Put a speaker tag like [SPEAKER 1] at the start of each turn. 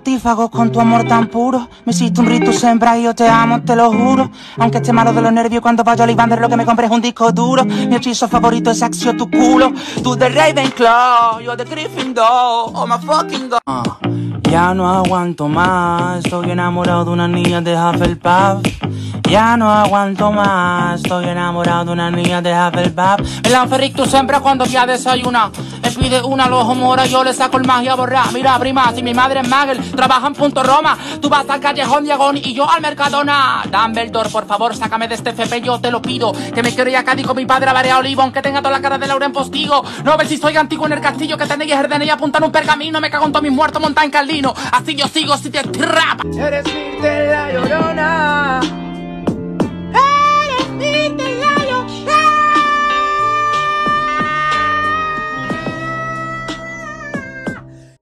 [SPEAKER 1] mortífagos con tu amor tan puro. Me hiciste un rito siempre y yo te amo, te lo juro. Aunque esté malo de los nervios cuando vaya a Olivander, lo que me compré es un disco duro. Mi hechizo favorito es Axio, tu culo. Tú de Ravenclaw, yo de Gryffindor. Oh my fucking god. Ya no aguanto más, estoy enamorado de una niña de Hufflepuff. Ya no aguanto más, estoy enamorado de una niña de Hufflepuff. Me lanzo rictus siempre cuando ya desayuna. Me pide una los mora, yo le saco el magia borrar. Mira, prima, si mi madre es Magel, trabaja en Punto Roma. Tú vas al Callejón Diagón y yo al Mercadona. Dumbledore, por favor, sácame de este FP, yo te lo pido. Que me quiero ir a Cádiz con mi padre a Barea Olivo, aunque tenga toda la cara de Laura en Postigo. No ver si soy antiguo en el castillo que tenéis el DNI apunta en un pergamino. Me cago en todos mis muertos montados en Carlino. Así yo sigo si te trapa.
[SPEAKER 2] Eres mi de la Llorona.